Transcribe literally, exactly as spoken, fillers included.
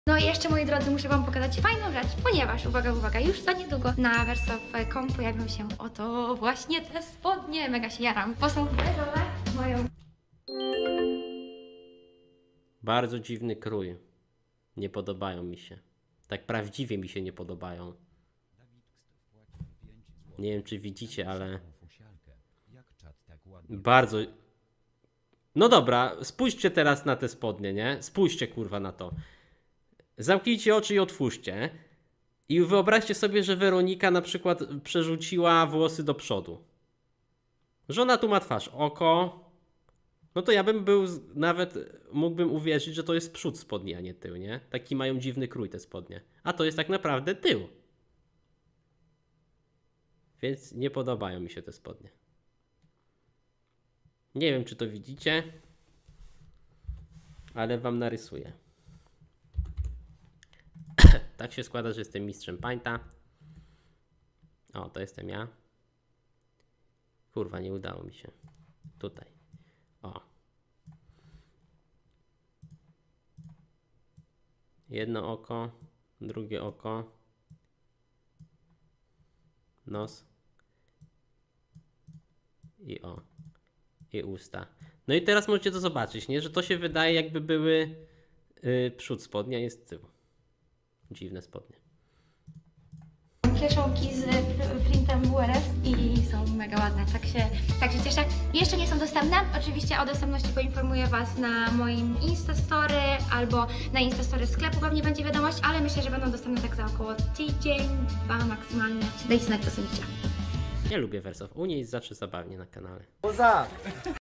No i jeszcze, moi drodzy, muszę wam pokazać fajną rzecz, ponieważ, uwaga, uwaga, już za niedługo na Verso kropka com pojawią się oto właśnie te spodnie. Mega się jaram, bo są beżowe, moją... Bardzo dziwny krój. Nie podobają mi się. Tak prawdziwie mi się nie podobają. Nie wiem, czy widzicie, ale... Bardzo... No dobra, spójrzcie teraz na te spodnie, nie? Spójrzcie, kurwa, na to. Zamknijcie oczy i otwórzcie. I wyobraźcie sobie, że Weronika na przykład przerzuciła włosy do przodu. Że ona tu ma twarz, oko. No to ja bym był, nawet mógłbym uwierzyć, że to jest przód spodni, a nie tył, nie? Taki mają dziwny krój te spodnie. A to jest tak naprawdę tył. Więc nie podobają mi się te spodnie. Nie wiem, czy to widzicie, ale wam narysuję. Tak się składa, że jestem mistrzem pańta. O, to jestem ja. Kurwa, nie udało mi się. Tutaj. O. Jedno oko, drugie oko. Nos. I o. I usta. No i teraz możecie to zobaczyć, nie? Że to się wydaje, jakby były yy, przód spodnia, jest tył. Dziwne spodnie. Kieszonki z printem W R S i są mega ładne, tak się, tak się cieszę. Jeszcze nie są dostępne, oczywiście o dostępności poinformuję was na moim Instastory albo na Instastory sklepu pewnie będzie wiadomość, ale myślę, że będą dostępne tak za około tydzień, dwa maksymalnie. Dajcie znać, co sądzicie. Nie lubię Verso. U niej jest zawsze zabawnie na kanale. Poza!